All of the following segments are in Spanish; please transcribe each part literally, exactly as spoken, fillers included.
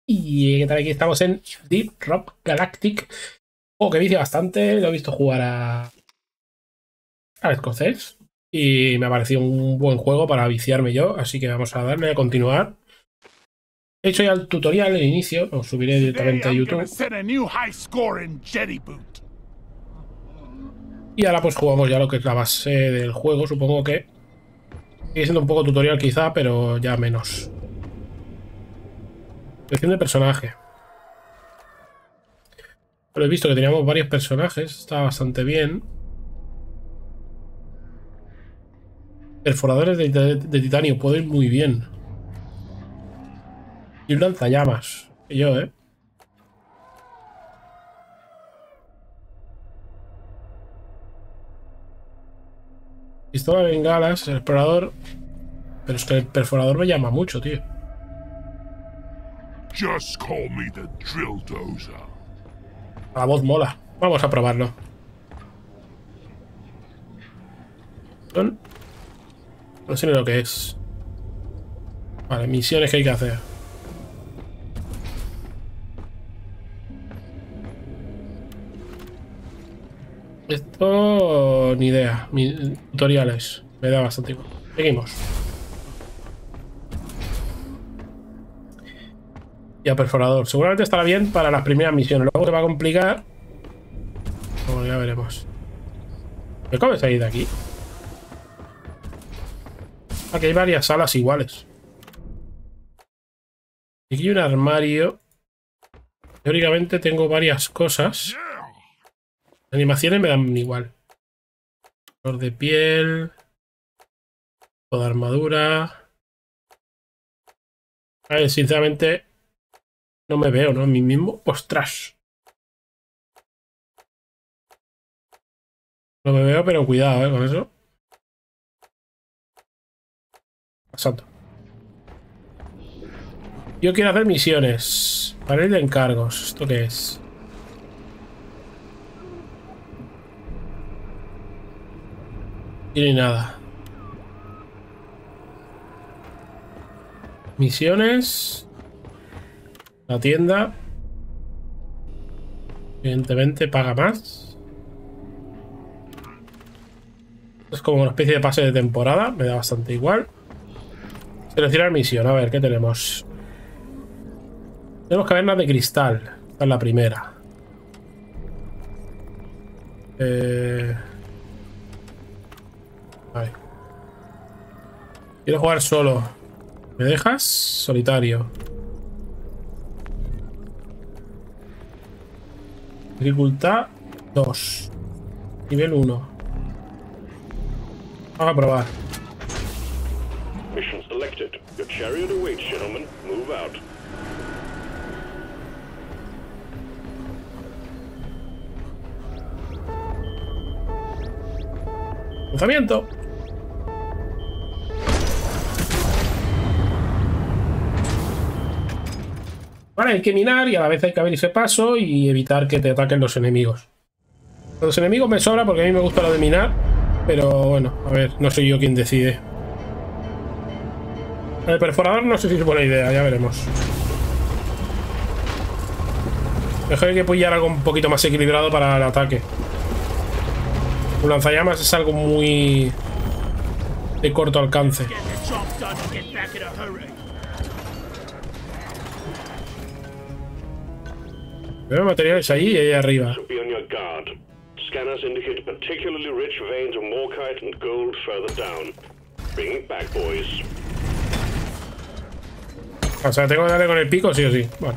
Y qué tal, aquí estamos en Deep Rock Galactic. Juego que vicia bastante. Lo he visto jugar a al escocés y me ha parecido un buen juego para viciarme yo, así que vamos a darle a continuar. He hecho ya el tutorial, el inicio, lo subiré directamente a YouTube. Y ahora pues jugamos ya lo que es la base del juego. Supongo que sigue siendo un poco tutorial quizá, pero ya menos. Selección de personaje. Pero he visto que teníamos varios personajes, está bastante bien. Perforadores de, de, de titanio, puedo ir muy bien. Y un lanzallamas. Y yo, ¿eh? Pistola de bengalas, el explorador. Pero es que el perforador me llama mucho, tío. Just call me the drill dozer. La voz mola. Vamos a probarlo. Son... No sé ni lo que es. Vale, misiones que hay que hacer. Esto... ni idea. Mi... Tutoriales. Me da bastante igual. Seguimos. Y a perforador. Seguramente estará bien para las primeras misiones. Luego se va a complicar. Bueno, ya veremos. ¿Me cómo salir de aquí? Aquí hay varias salas iguales. Aquí hay un armario. Teóricamente tengo varias cosas. Las animaciones me dan igual. Color de piel. Toda armadura. A ver, sinceramente no me veo, ¿no? A mí mismo. ¡Ostras! No me veo, pero cuidado, ¿eh? Con eso. Pasando. Yo quiero hacer misiones. Panel de encargos. ¿Esto qué es? Y ni nada. Misiones. La tienda. Evidentemente paga más. Es como una especie de pase de temporada. Me da bastante igual. Seleccionar misión. A ver, ¿qué tenemos? Tenemos cavernas de cristal. Esta es la primera. Eh... Vale. Quiero jugar solo. ¿Me dejas? Solitario. Dificultad dos. Nivel uno. Vamos a probar. Mission selected. Your chariot awaits, gentlemen. Move out. Lanzamiento. Vale, hay que minar y a la vez hay que abrirse paso y evitar que te ataquen los enemigos. Los enemigos me sobra porque a mí me gusta lo de minar, pero bueno, a ver, no soy yo quien decide. El perforador no sé si es buena idea, ya veremos. Mejor hay que pillar algo un poquito más equilibrado para el ataque. Un lanzallamas es algo muy de corto alcance. Veo materiales ahí y ahí arriba. Scanners indicate particularly rich veins of morkite and gold further down. Bring it back, boys. O sea, tengo que darle con el pico, sí o sí. Bueno.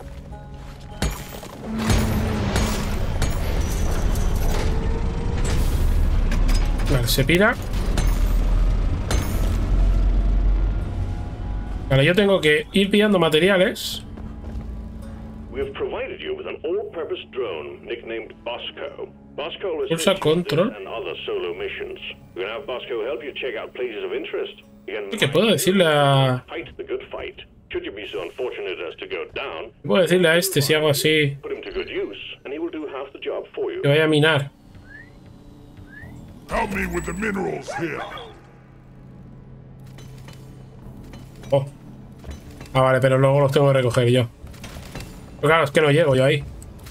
Vale, se pira. Vale, yo tengo que ir pillando materiales. We have provided you with an all-purpose drone nicknamed Bosco. Bosco will Pulsa assist you in control. this and other solo missions. You can have Bosco help you check out places of interest. You can ¿Qué puedo decirle a...? fight the good fight. Should you be so unfortunate as to go down, Puedo decirle a este si hago así put him to good use, and he will do half the job for you. que vaya a minar. Help me with the minerals here. Oh. Ah, vale, pero luego los tengo que recoger yo. Pero claro, es que no llego yo ahí.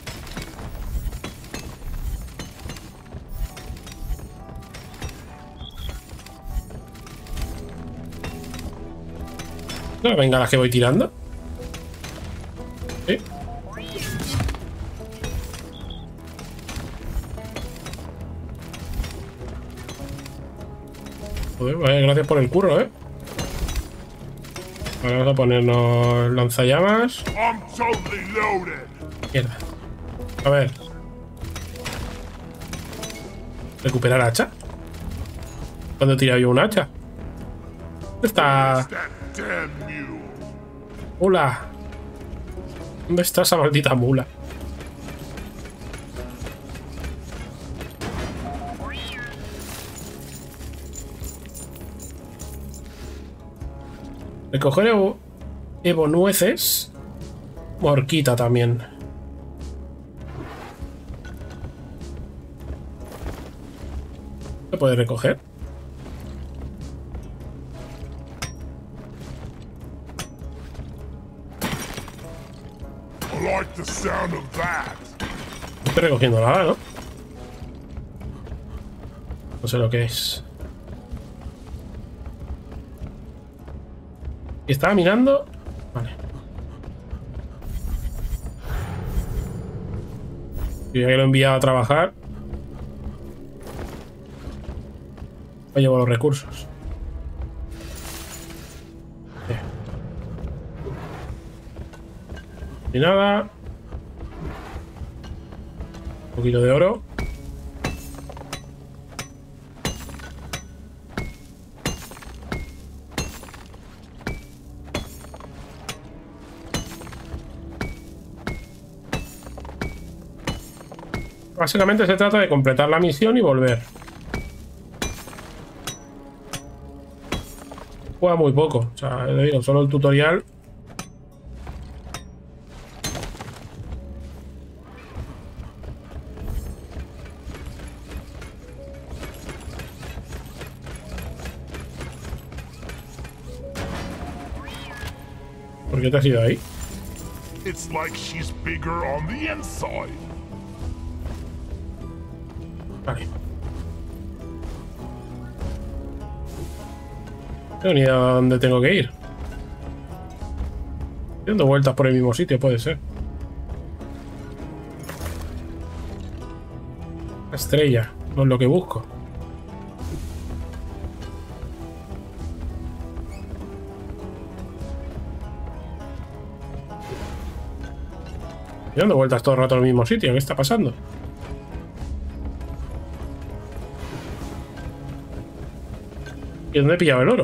No, venga, las que voy tirando. Sí. Joder, vale, gracias por el curro, eh. Ahora vamos a ponernos lanzallamas. I'm totally loaded. Mierda. A ver. ¿Recuperar hacha? ¿Cuándo he tirado yo un hacha? ¿Dónde está? That damn mule. Mula. ¿Dónde está esa maldita mula? Recoger Evo, Evo nueces. Morquita también. ¿Se puede recoger? I like the sound of that. No estoy recogiendo nada, ¿no? No sé lo que es. Y estaba mirando. Vale. Y ya que lo he enviado a trabajar. Me llevo los recursos. Bien. Y nada. Un poquito de oro. Básicamente se trata de completar la misión y volver. Juega muy poco, o sea, le digo, solo el tutorial. ¿Por qué te has ido ahí? It's like she's bigger on the inside. Vale. No tengo ni idea a dónde tengo que ir. Dando vueltas por el mismo sitio, puede ser. La estrella, no es lo que busco. Estoy dando vueltas todo el rato al mismo sitio, ¿qué está pasando? ¿Y dónde he pillado el oro?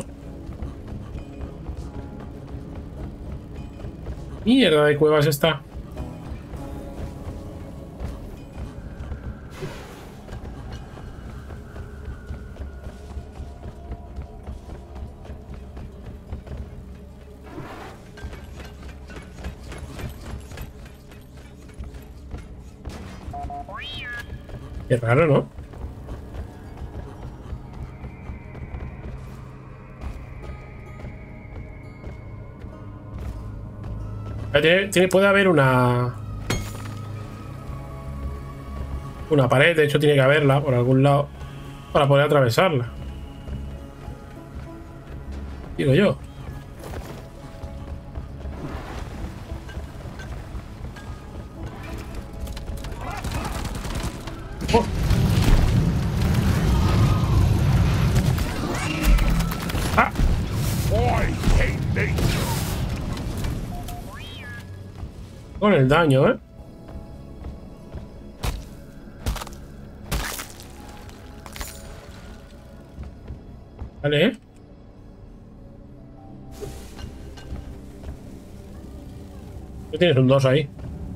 Mierda de cuevas está. Qué raro, ¿no? Tiene, tiene, puede haber una una pared, de hecho tiene que haberla por algún lado para poder atravesarla. Digo yo. Oh. Ah. I hate nature. Con el daño, ¿eh? Vale, ¿eh? ¿Qué tienes? Un dos ahí.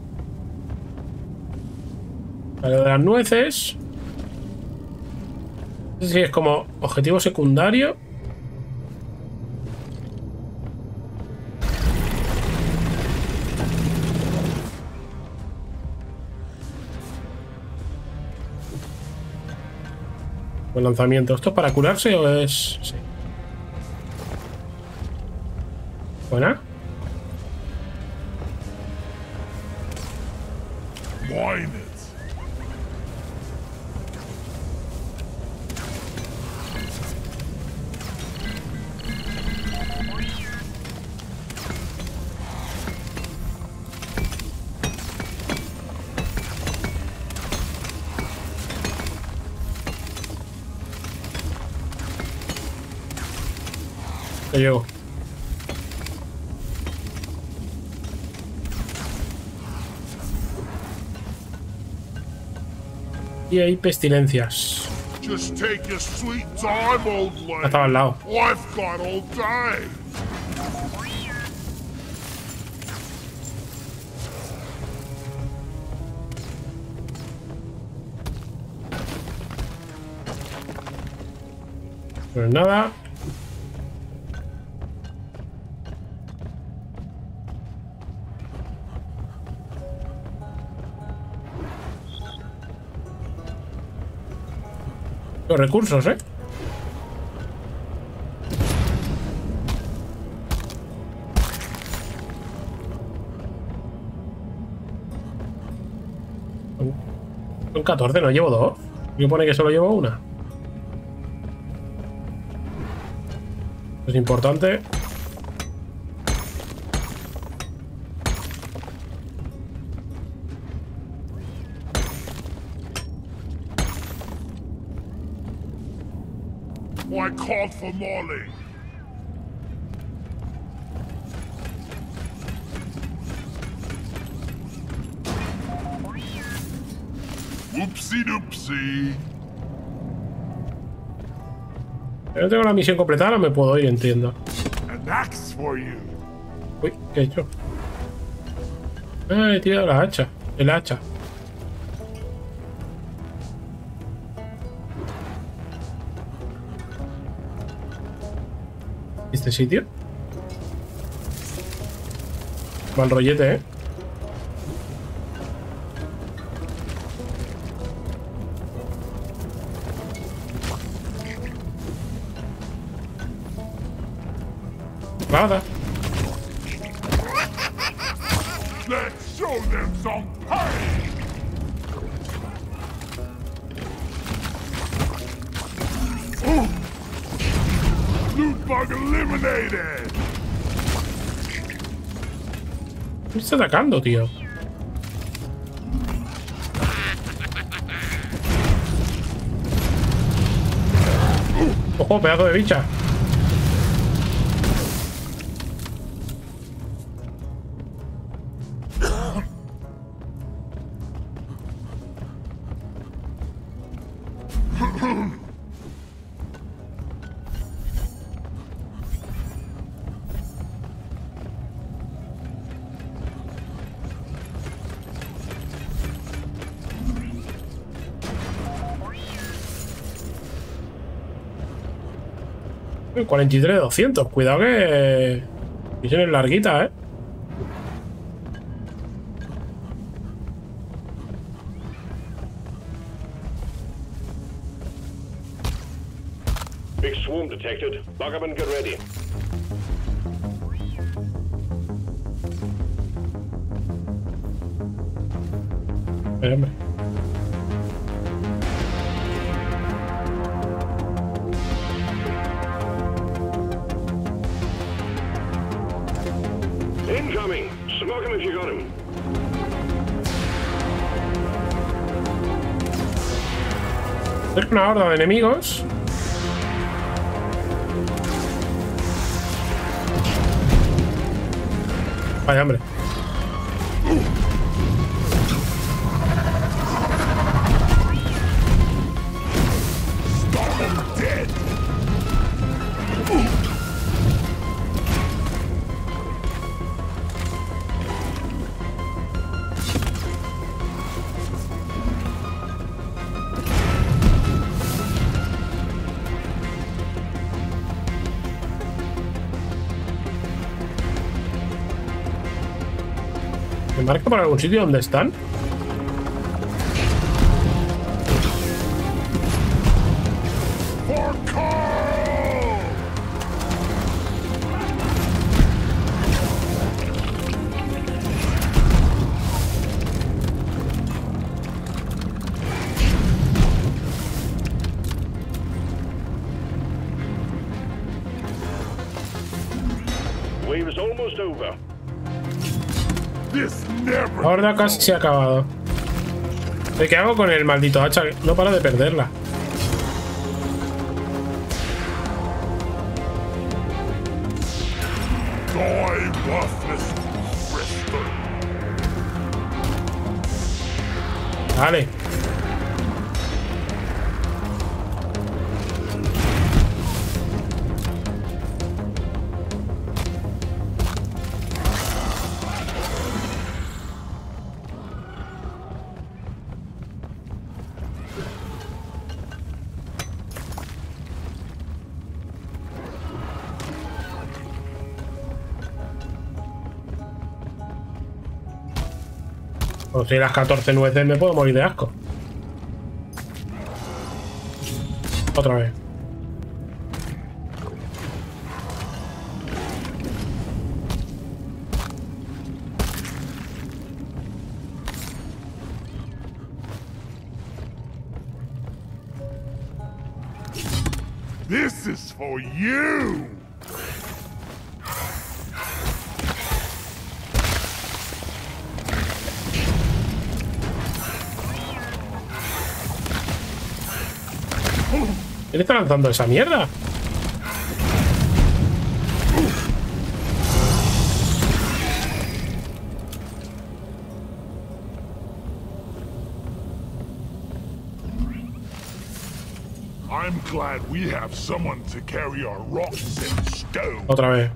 Vale, de las nueces. No sé si es como objetivo secundario. El lanzamiento. ¿Esto es para curarse o es...? Sí. Buena. Wine it. Te llego. Y hay pestilencias. Just take your sweet time, old lady. Estaba al lado. I've got all day. Pues nada. Los recursos, ¿eh? Son catorce, no llevo dos. Me pone que solo llevo una. Es importante. I called for Molly. Whoopsie doopsie. No tengo la misión completada, no me puedo ir, entiendo. An axe for you. Uy, ¿qué he hecho? Ah, he tirado la hacha. El hacha. ¿Este sitio? Mal rollete, ¿eh? Nada. Let's show them some pain. Ooh. Loot bug eliminated. Me está atacando, tío. Ojo, pedazo de bicha. cuarenta y tres doscientos. Cuidado que... Misión es larguita, ¿eh? Big swarm detected. Lock up and get ready. Eh, hombre. Incoming! Smoke him if you got him. Es una horda de enemigos. Vaya, hombre. ¿Me marca por algún sitio donde están? almost over. This never La horda gets casi se ha acabado. ¿Qué hago con el maldito hacha? No paro de perderla. Die, worthless wrestler. Vale. O si las catorce nueces me puedo morir de asco. Otra vez. This is for you. ¿Quién está lanzando esa mierda? I'm glad we have someone to carry our rocks and stone. Otra vez.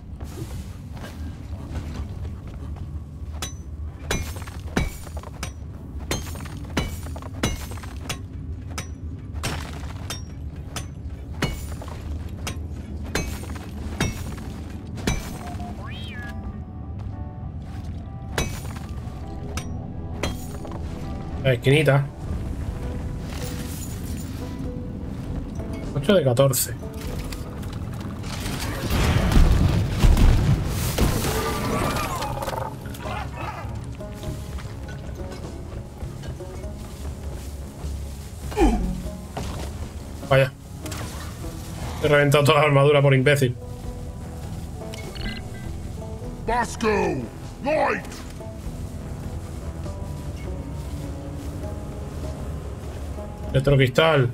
La esquinita. ocho de catorce. Vaya. He reventado toda la armadura por imbécil. Bosco, light. Electrocristal.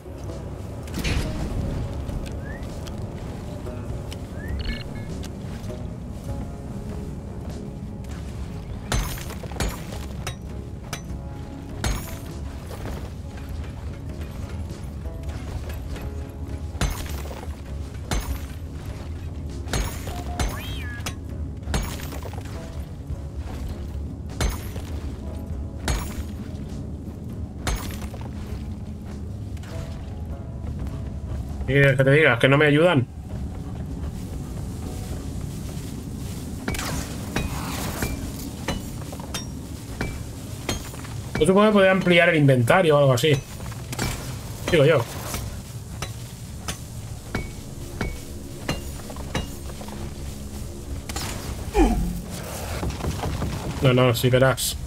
¿Qué quieres que te diga? ¿Que no me ayudan? Yo supongo que podría ampliar el inventario o algo así. Digo yo. No, no, sí verás.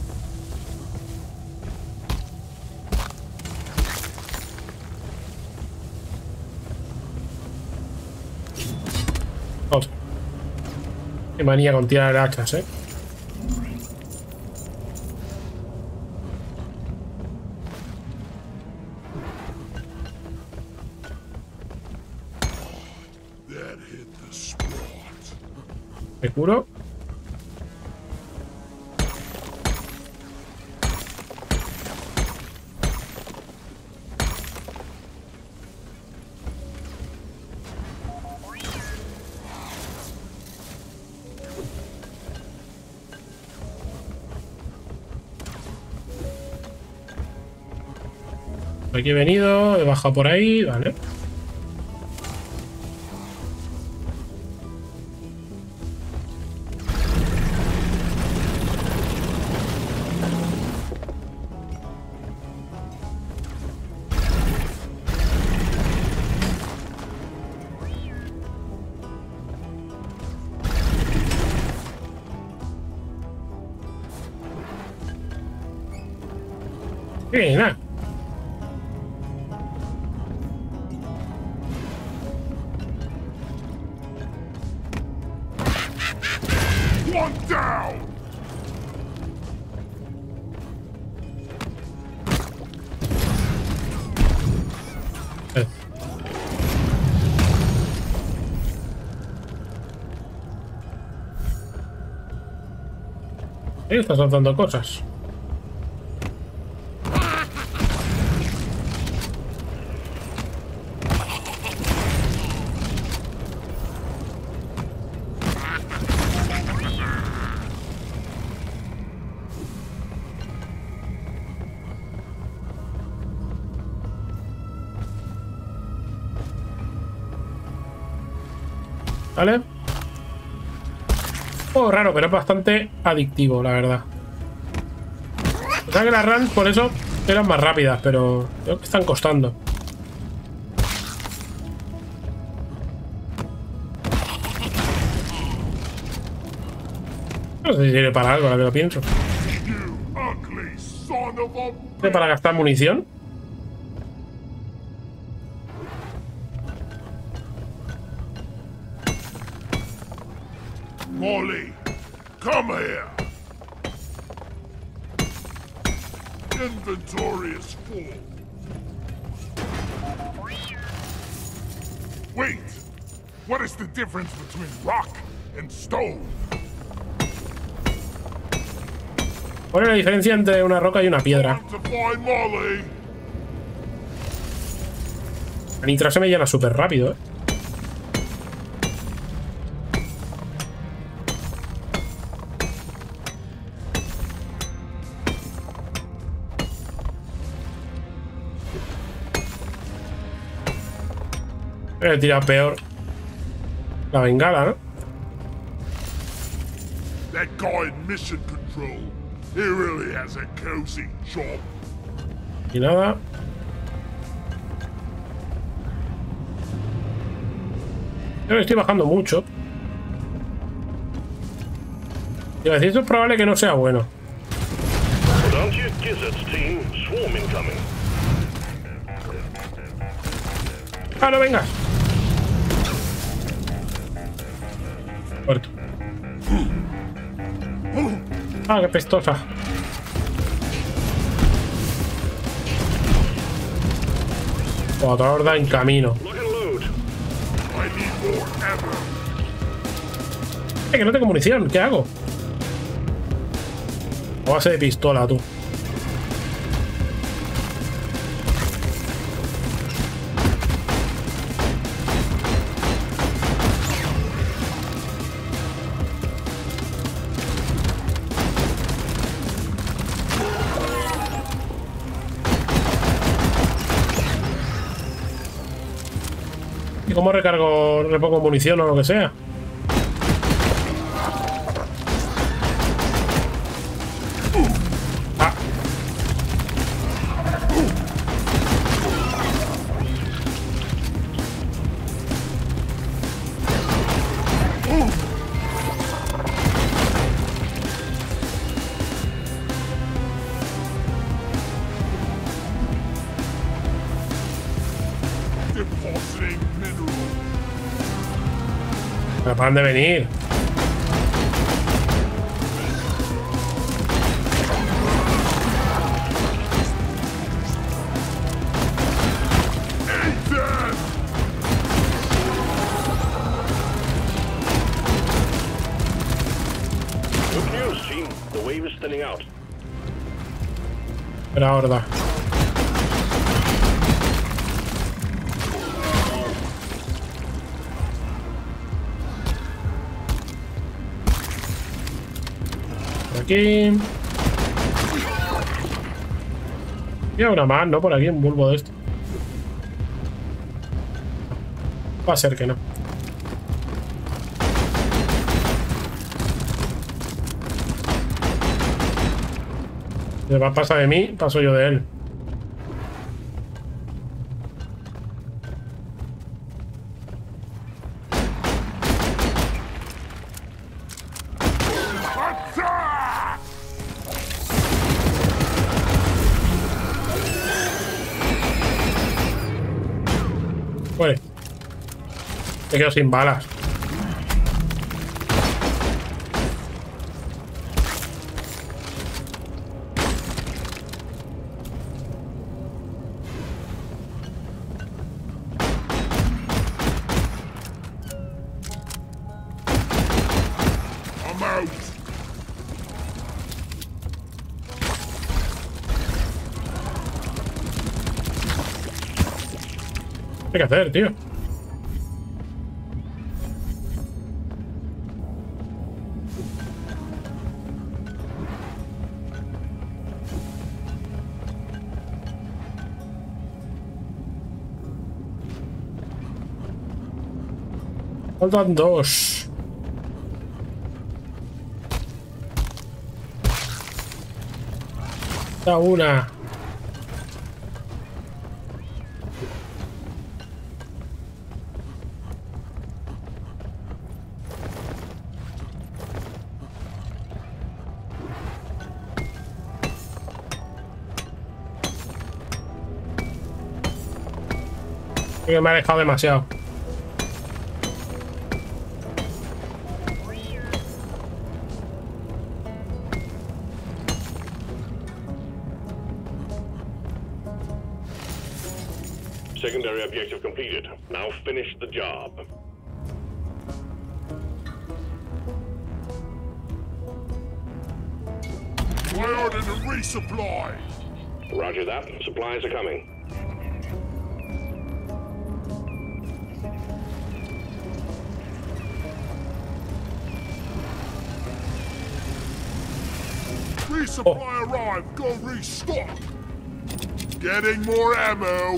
Otro. Qué manía con tirar hachas, eh. Me curo. Aquí he venido, he bajado por ahí, vale. Bien, nada. Want Ahí está soltando cosas. ¿Vale? Oh, raro, pero es bastante adictivo, la verdad. O sea que las runs por eso eran más rápidas, pero creo que están costando. No sé si sirve para algo, ahora que lo pienso. ¿Sirve para gastar munición? Molly, come here. Inventory is full. Wait, what is the difference between rock and stone? ¿Cuál es la diferencia entre una roca y una piedra? Time to find Molly. El nitro se me llena súper rápido, ¿eh? He tirado peor la bengala, ¿no? That guy in mission control, he really has a cozy job. Y nada. Yo le estoy bajando mucho. Iba a decir, esto es probable que no sea bueno. Don't you gizzards, team. Swarm incoming. ¡Ah, no vengas! Muerto. ¡Ah, qué pestosa! Otra horda en camino. Lock and load. I need more ammo. ¡Eh, que no tengo munición! ¿Qué hago? O base de pistola, tú. ¿Y cómo recargo, repongo munición o lo que sea? Ah. Depositing mineral. Me paran de venir. Ethan! Good news, team. The wave is thinning out. Era horda. Por aquí. Y una más, ¿no? Por aquí, un bulbo de esto. Va a ser que no. Si va a pasar de mí, paso yo de él. Attack! Muere. Me quedo sin balas. I'm out. ¿Qué hay que hacer, tío? Faltan dos. Da una. Creo que me ha dejado demasiado. Secondary objective completed. Now finish the job. I ordered a resupply. Roger that. Supplies are coming. Resupply arrived. Go restock. Getting more ammo.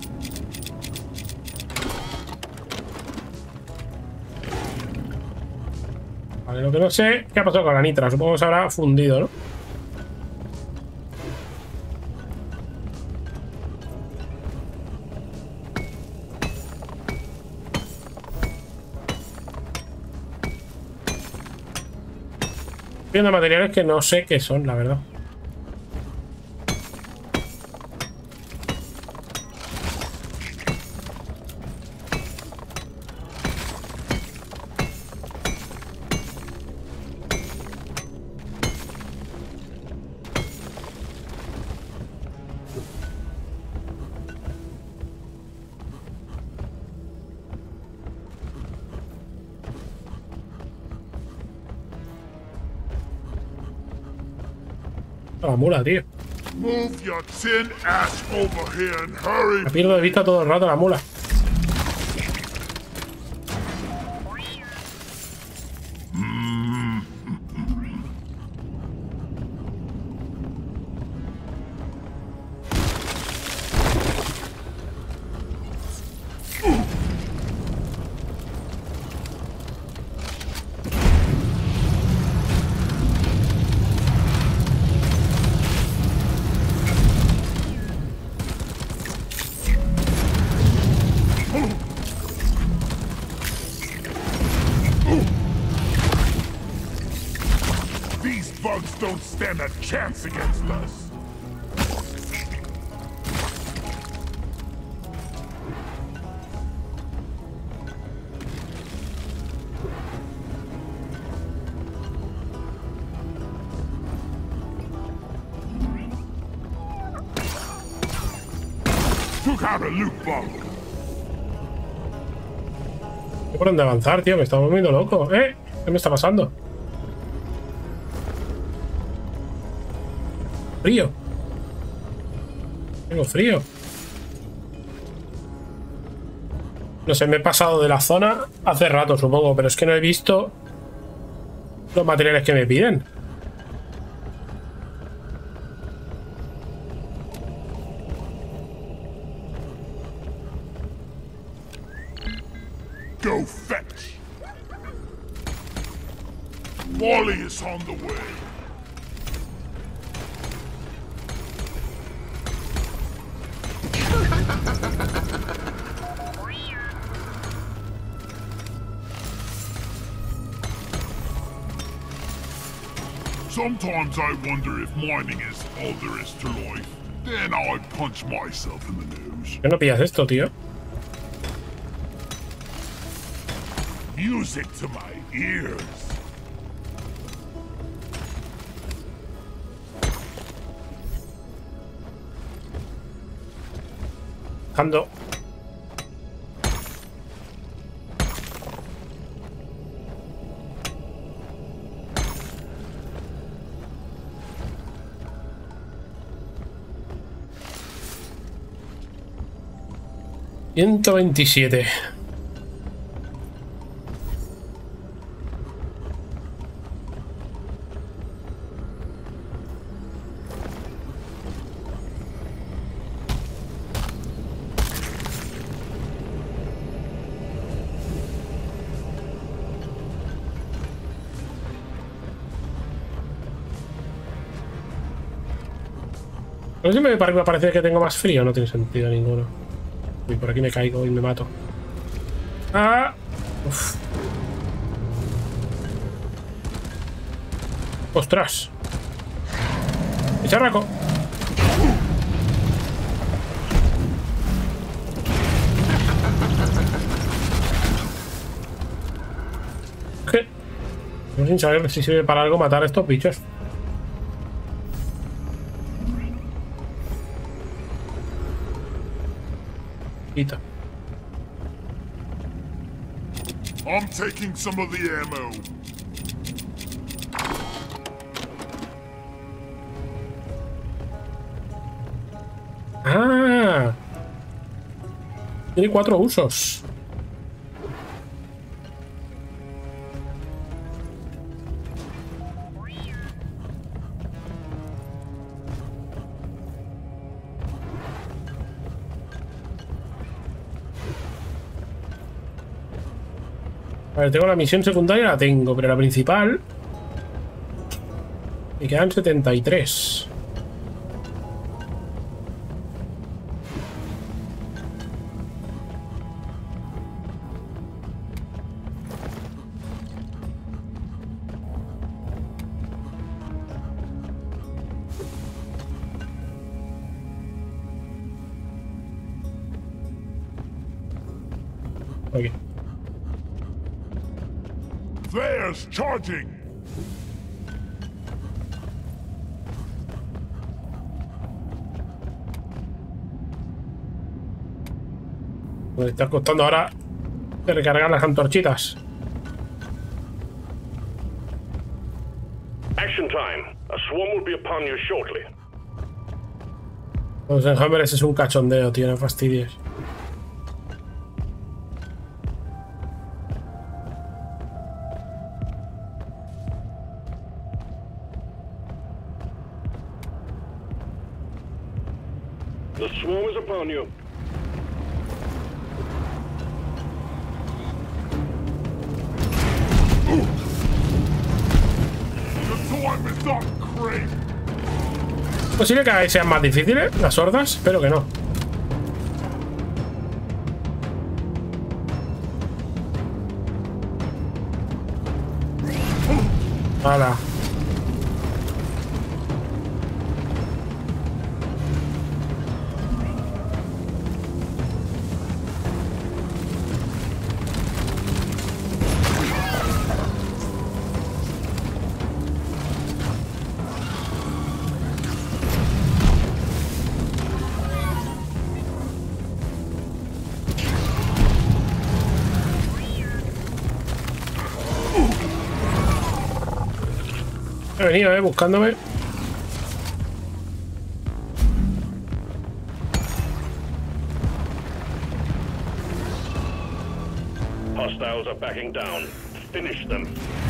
Vale, lo que no sé, ¿qué ha pasado con la nitra? Supongo que se habrá fundido, ¿no? Estoy viendo materiales que no sé qué son, la verdad. La mula, tío. Move your tin ass over here and hurry. La pierdo de vista todo el rato la mula. Don't stand a chance against us. Took out a loot bug. ¿Qué por dónde avanzar, tío? Me está volviendo loco. ¿Eh? ¿Qué me está pasando? Frío. Tengo frío. No sé, me he pasado de la zona hace rato, supongo, pero es que no he visto los materiales que me piden. Go fetch. Wally is on the way. Sometimes I wonder if mining is all there is to life. Then I punch myself in the nose. ¿Qué no pillas esto, tío? Music to my ears. Ando. ciento veintisiete. No sé si me parece que tengo más frío, no tiene sentido ninguno. Y por aquí me caigo y me mato. ¡Ah! Uf. ¡Ostras! ¡Echarraco! ¿Qué? No sin saber si sirve para algo matar a estos bichos. Quita. I'm taking some of the ammo. Ah, tiene cuatro usos. A ver, tengo la misión secundaria, la tengo, pero la principal me quedan setenta y tres. Okay. There's charging. Me está costando ahora de recargar las antorchitas. Action time. A swarm will be upon you shortly. Los enjambres es un cachondeo, tío, no fastidies. The swarm is upon you. The time is up, Crane. ¿Es posible que cada vez sean más difíciles las hordas? Espero que no. ¡Hala! He venido, eh, buscándome. Hostiles are backing down. Finish them.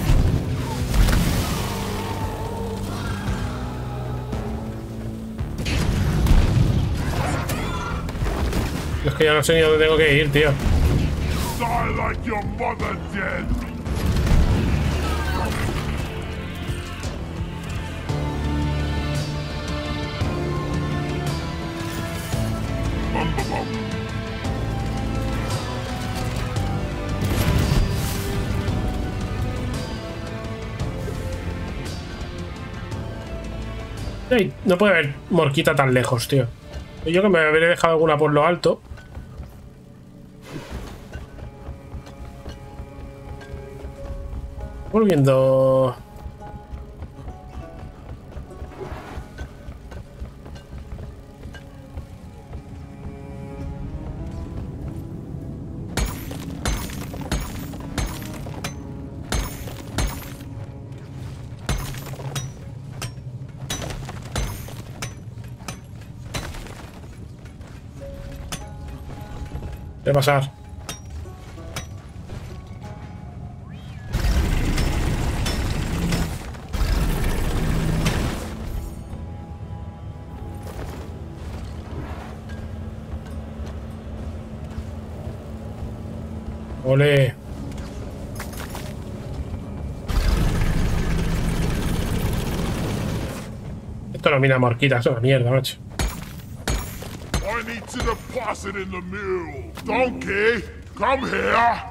Es que ya no sé ni dónde tengo que ir, tío. Die like your mother did. Bum, bum, bum. Ey, no puede haber morquita tan lejos, tío. Yo que me habría dejado alguna por lo alto. Volviendo. ¿Qué va a pasar? Ole. Esto no mina morquita, es una mierda, macho. I need to deposit in the mill. Donkey, come here.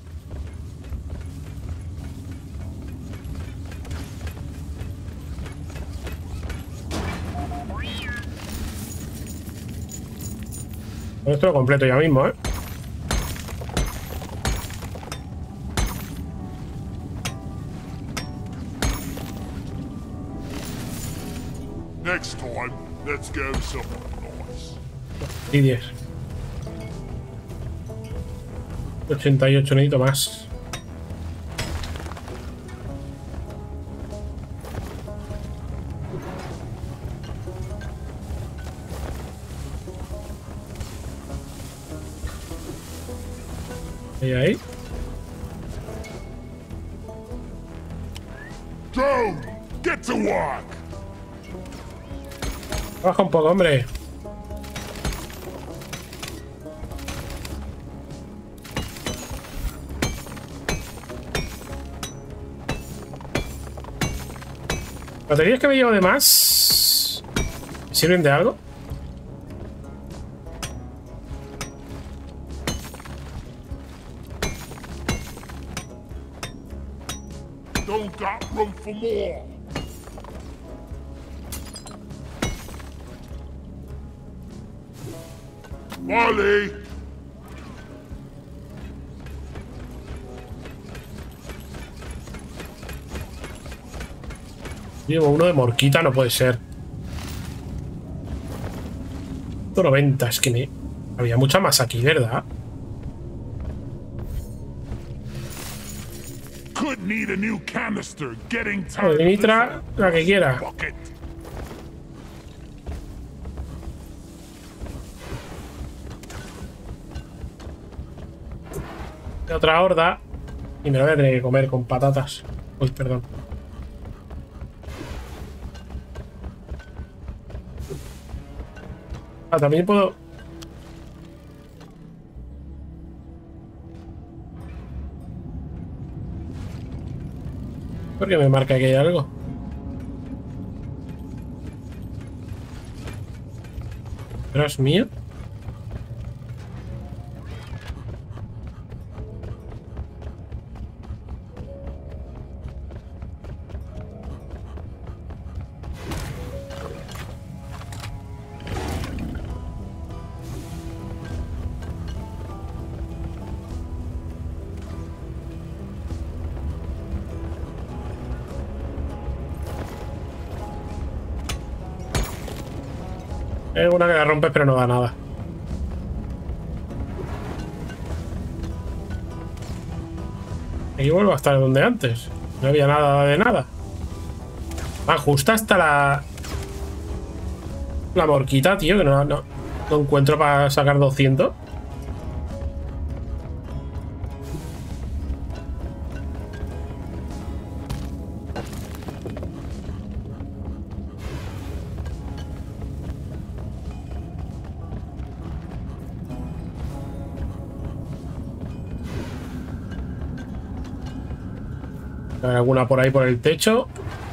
Esto lo completo ya mismo, ¿eh? Next time, let's go somewhere nice. Y diez. ochenta y ocho, necesito más. Ahí, ahí. Joe, get to work. Baja un poco, hombre. ¿Baterías que me llevo de más sirven de algo? Don't got room for more. Molly! Llevo uno de morquita, no puede ser. ciento noventa, es que me... había mucha más aquí, ¿verdad? Could need a new canister. Getting De tired. nitra, la que quiera. Bucket. De otra horda. Y me lo voy a tener que comer con patatas. Uy, perdón. Ah, también puedo... ¿Por qué me marca que hay algo? ¿Pero es mío? Es una que la rompes pero no da nada. Aquí vuelvo a estar donde antes. No había nada de nada. Ah, justo hasta la... La morquita, tío, que no, no, no encuentro para sacar doscientos. Hay alguna por ahí por el techo.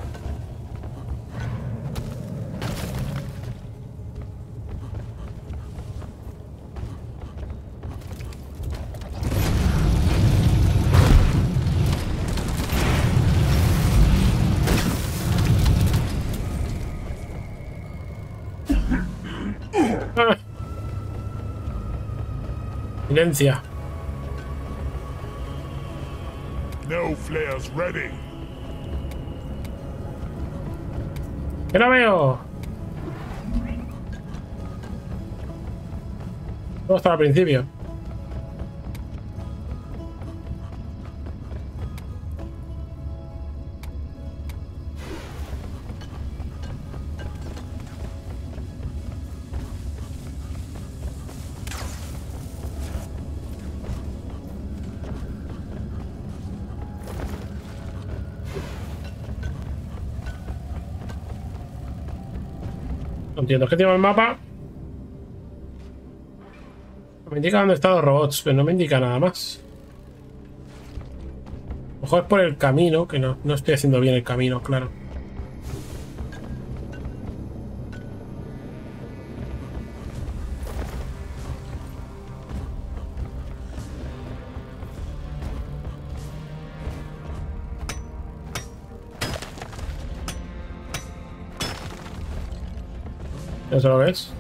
Ah. Silencia. No flares ready. ¡Que la veo! Todo estaba al principio. No entiendo. Es que tengo el mapa. Me indica dónde están los robots, pero no me indica nada más. A lo mejor es por el camino, que no, no estoy haciendo bien el camino, claro. ¿Eso lo ves?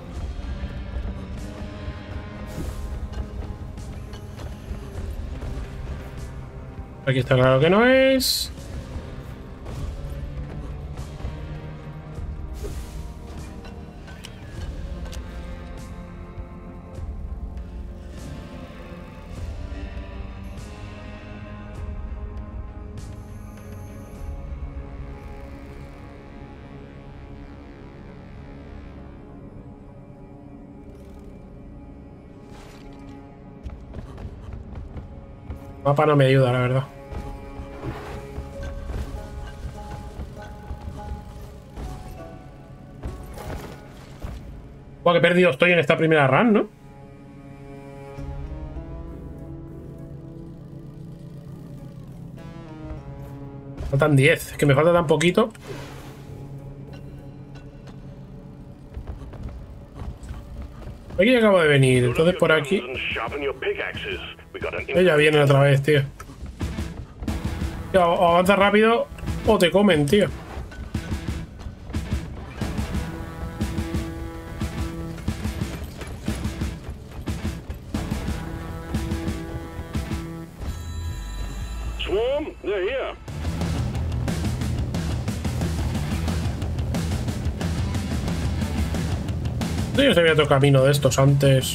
Aquí está claro que no es. El mapa no me ayuda, la verdad. Buah, que perdido estoy en esta primera run, ¿no? Faltan diez, es que me falta tan poquito. Aquí acabo de venir, entonces por aquí. Ella viene otra vez, tío. Tío, o avanza rápido o te comen, tío. Swarm, they're here. Sí, yo sabía otro camino de estos antes.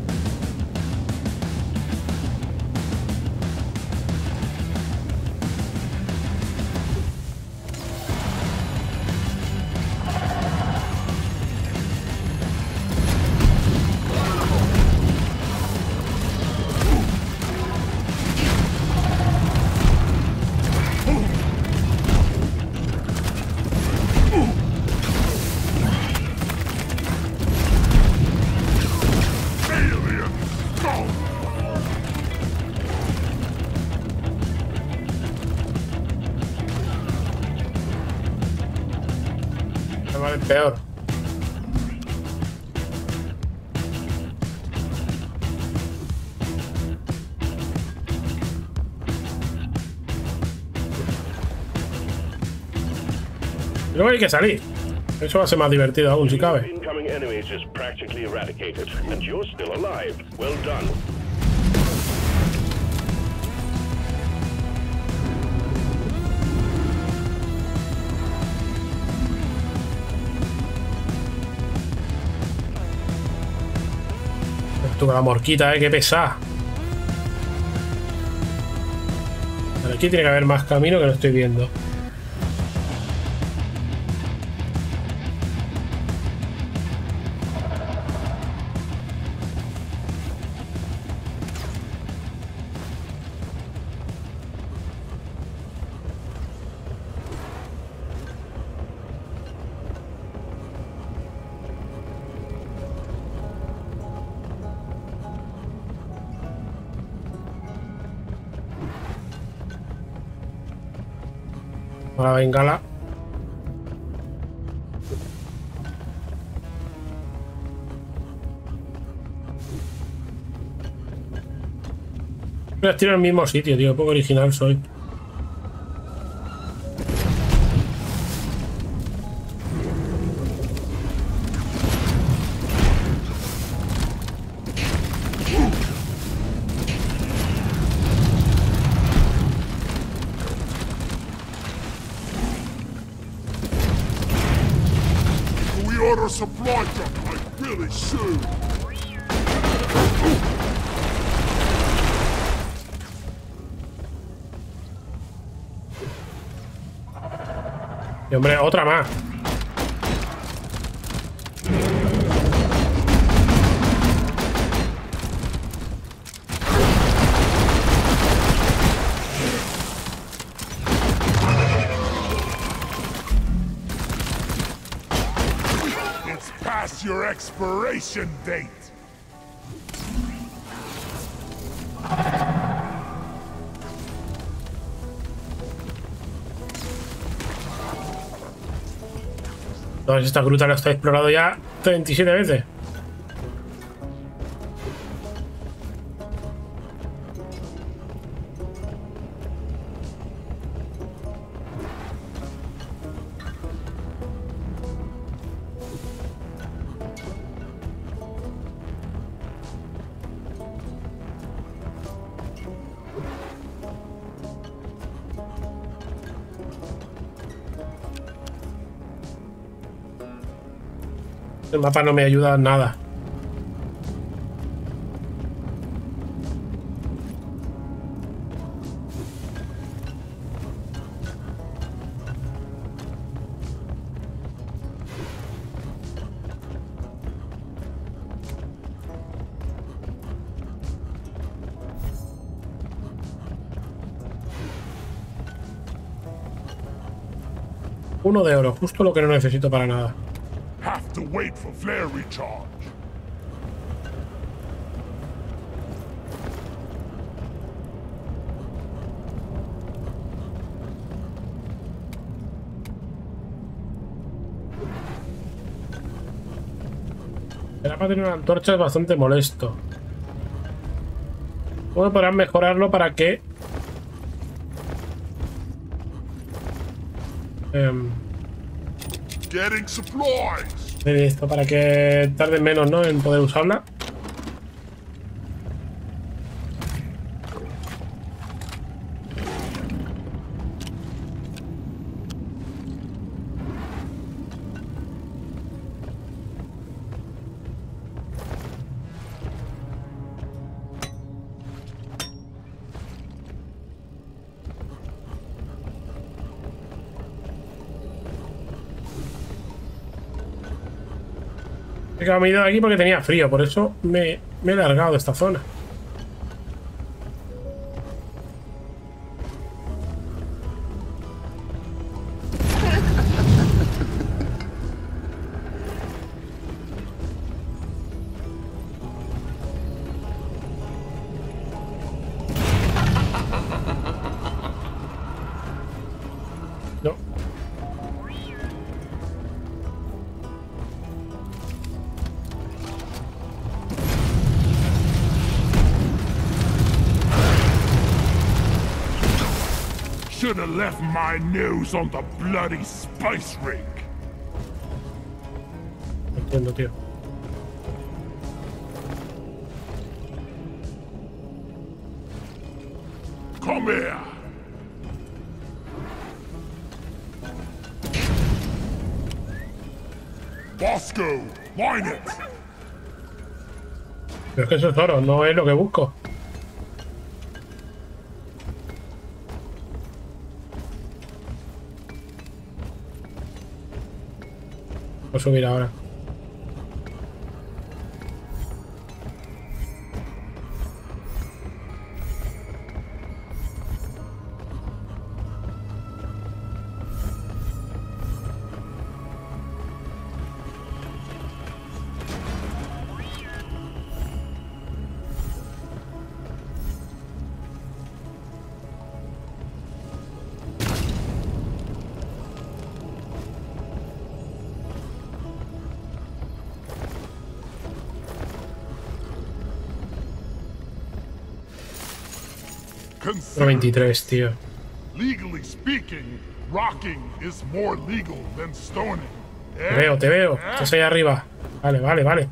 Peor. Luego hay que salir. Eso va a ser más divertido aún, si cabe. Incoming enemies is practically eradicated, and you're still alive. Well done. Tú con la morquita, eh, qué pesada. Vale, aquí tiene que haber más camino que no estoy viendo. La bengala. Las tiro en el mismo sitio, tío. Poco original soy. Order supply drop like really soon. Y hombre, otra más. past your expiration date. Todas estas grutas las he explorado ya veintisiete veces. El mapa no me ayuda en nada. Uno de oro, justo lo que no necesito para nada. Have to wait for flare recharge. El mapa tener una antorcha es bastante molesto. ¿Cómo podrán mejorarlo para que... Um, Getting supplies. esto para que tarde menos, ¿no?, en poder usarla. Me he ido de aquí porque tenía frío, por eso me, me he largado de esta zona. No. Should have left my nose on the bloody spice rig. No entiendo, tío. Come here. Bosco, mine it. Pero es que eso es oro, no es lo que busco. Voy a subir ahora. Consider veintitrés, tío. legally speaking, rocking is more legal than stoning. Te veo, te veo. Estás ahí arriba. Vale, vale, vale.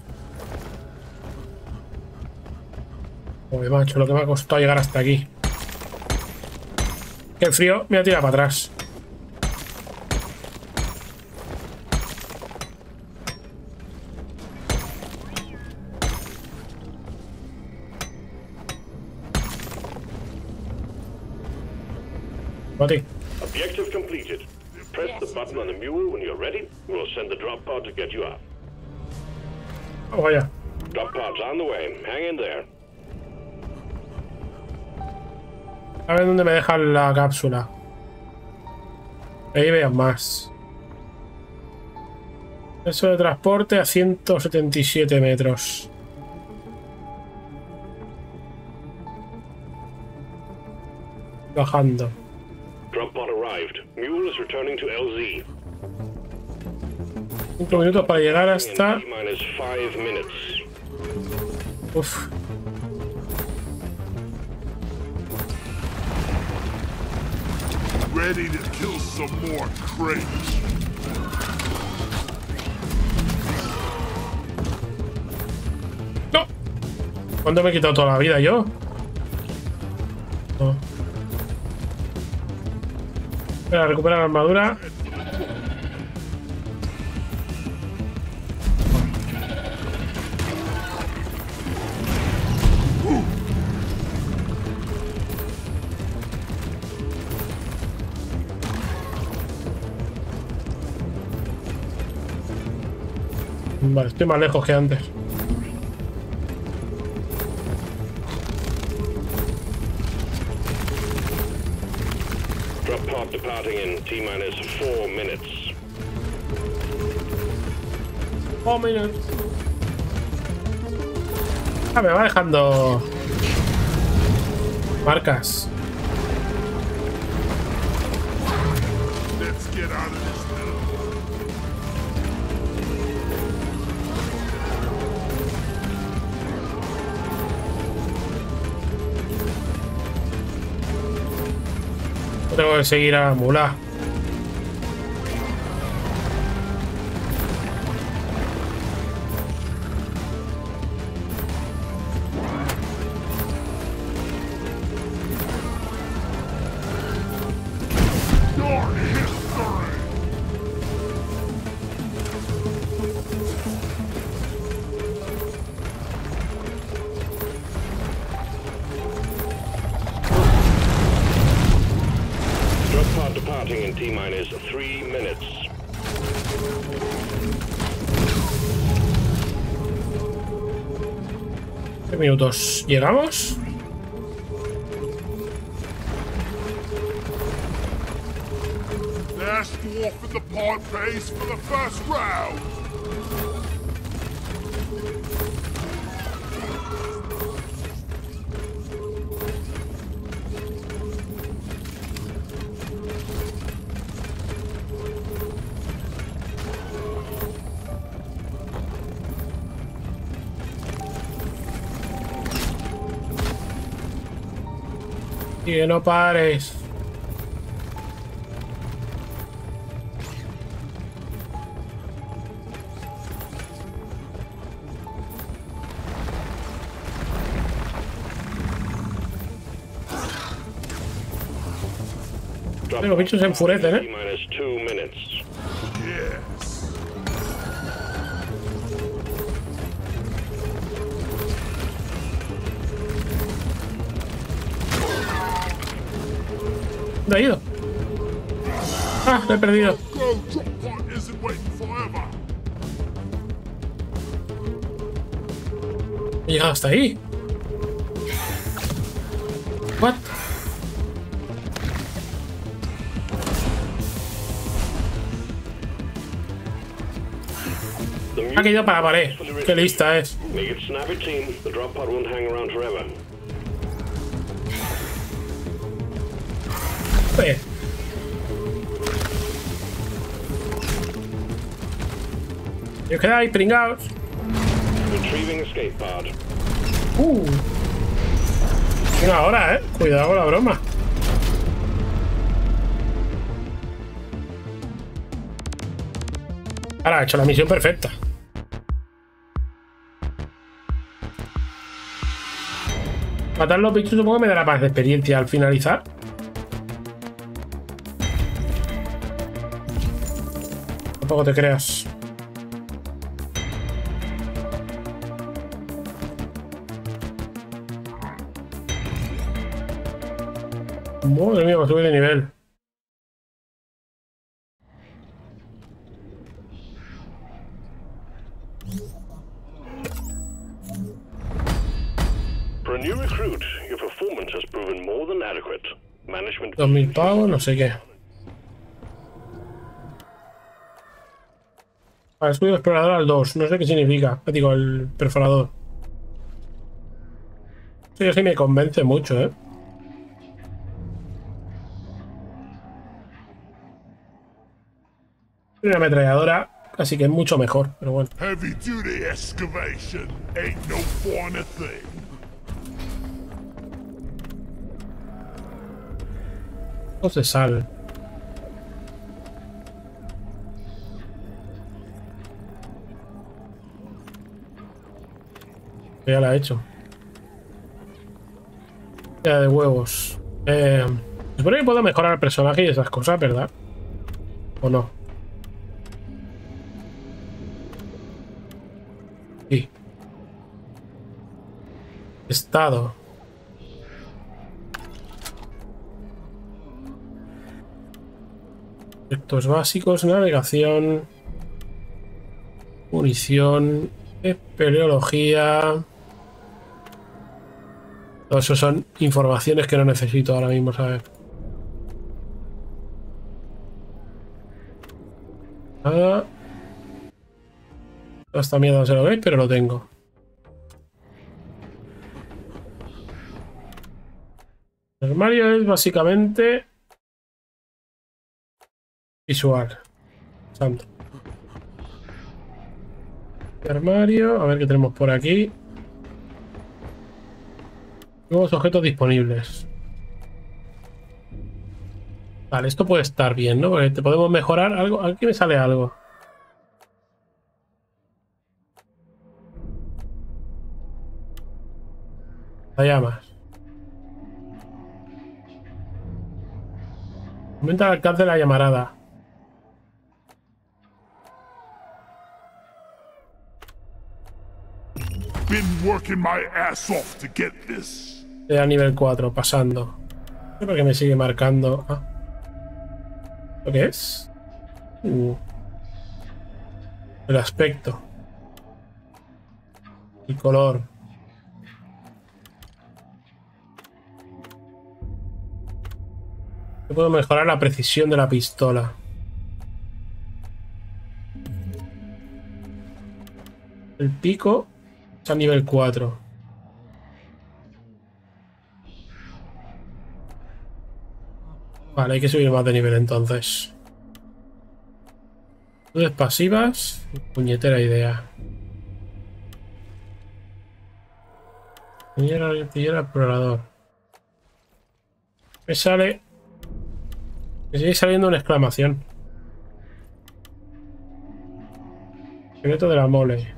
Joder, macho, lo que me ha costado llegar hasta aquí. Que el frío me ha tirado para atrás. Bati. Objective completed. Press the button on the mule when you're ready. We'll send the drop pod to get you out. Oh, vaya. Drop pod's on the way. Hang in there. A ver dónde me dejan la cápsula. Ahí vean más. Eso de transporte a ciento setenta y siete metros. Bajando. Drop pod arrived. Mule is returning to L Z. Cinco minutos para llegar hasta... In T-minus five minutes. Uf. Ready to kill some more crates. ¡No! ¿Cuándo me he quitado toda la vida yo? No. Espera, recupera la armadura. Vale, estoy más lejos que antes. Drop pod departing in T-minus four minutes. Four minutes. Ah, me va dejando marcas. Let's get out of this now. Tengo que seguir a Mula. Your history. Drop pod departing in T-minus three minutes. ¿Qué minutos? ¿Llegamos? Last dwarf in the pod base for the first round. Y que no pares. Drop Los bichos se enfurecen, ¿eh? T-minus two minutes. Yes. ¿Dónde ha ido? Ah, lo he perdido. Go drop pod isn't waiting forever. He llegado hasta ahí. What? The mule Ha caído para la pared. fully Qué retrieved. lista es. Make it snappy, team. The drop pod won't hang around forever. Joder. Y os quedáis pringados. Retrieving escape pod. Uh. Una hora, eh. Cuidado con la broma. Ahora, he hecho la misión perfecta. Matar los bichos supongo que me dará más de experiencia al finalizar. Tampoco te creas. Madre mía, me sube de nivel. For a new recruit, your performance has proven more than adequate. Management. Dos mil pavos, no sé qué. Vale, escudo explorador al dos. No sé qué significa. Digo, el perforador. Sí, sí me convence mucho, ¿eh? Una ametralladora, así que es mucho mejor, pero bueno. Heavy duty excavation ain't no fun a thing. Dos de sal. Ya la he hecho. Ya de huevos. Eh, se supone que puedo mejorar el personaje y esas cosas, ¿verdad? ¿O no? Sí. Estado. Efectos básicos, navegación. Munición. Espeleología. Todo eso son informaciones que no necesito ahora mismo saber. Nada. Esta mierda no se lo veis, pero lo tengo. El armario es básicamente visual. Santo. Armario, a ver qué tenemos por aquí. Nuevos objetos disponibles. Vale, esto puede estar bien, ¿no? Porque te podemos mejorar algo. Aquí me sale algo. La llamas. Aumenta el alcance de la llamarada. Been working my ass off to get this. A nivel cuatro, pasando. No sé por qué me sigue marcando. Ah. ¿Lo que es? Uh. El aspecto. El color. Yo puedo mejorar la precisión de la pistola. El pico es a nivel cuatro. Vale, hay que subir más de nivel entonces. Luces pasivas. Puñetera idea. Artillero explorador. Me sale... Me sigue saliendo una exclamación. Secreto de la mole.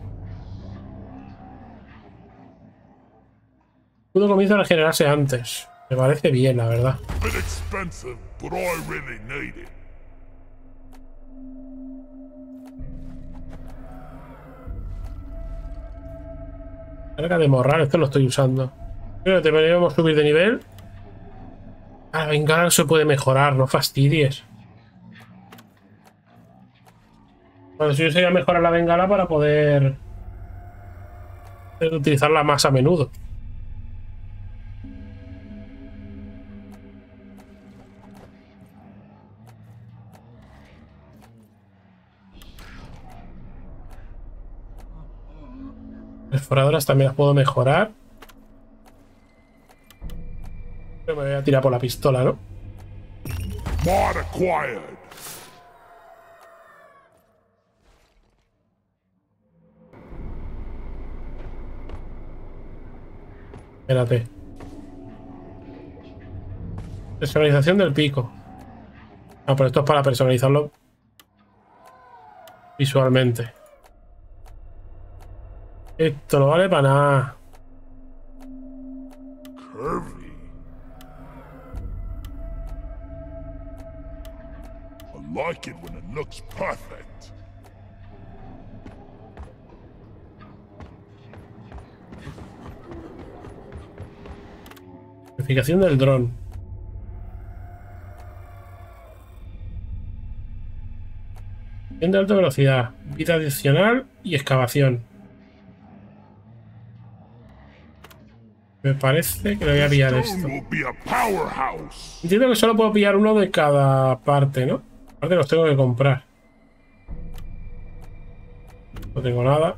Pudo comienza a regenerarse antes. Me parece bien, la verdad. Bit expensive, but I really need it. Carga de morral, esto lo estoy usando. Pero deberíamos subir de nivel. Ah, venga, se puede mejorar, no fastidies. Bueno, si yo sería mejorar la bengala para poder, poder utilizarla más a menudo. Perforadoras también las puedo mejorar. Pero me voy a tirar por la pistola, ¿no? Mod acquired. Espérate. Personalización del pico. Ah, pero esto es para personalizarlo visualmente. Esto no vale para nada. Curvy. I like it when it looks perfect. Verificación del dron. De alta velocidad, vida adicional y excavación. Me parece que le voy a pillar esto. Entiendo que solo puedo pillar uno de cada parte, ¿no? Aparte los tengo que comprar. No tengo nada.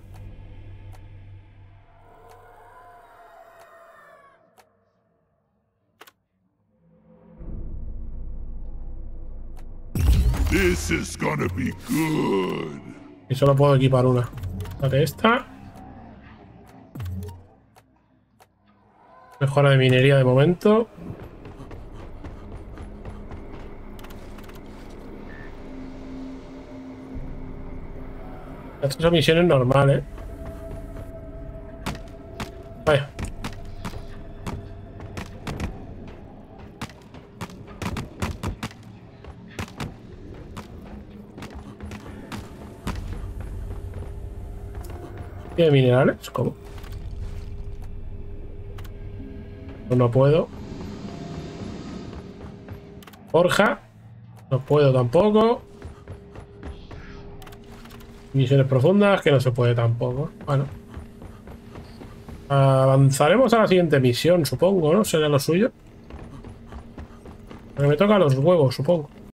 This is gonna be good. Y solo puedo equipar una. Date esta. Mejora de minería de momento. Estas son misiones normales. Vaya. ¿Tiene minerales? ¿Cómo? No, no puedo. Forja. No puedo tampoco. Misiones profundas, que no se puede tampoco. Bueno. Avanzaremos a la siguiente misión, supongo, ¿no? Será lo suyo. Pero me toca los huevos, supongo.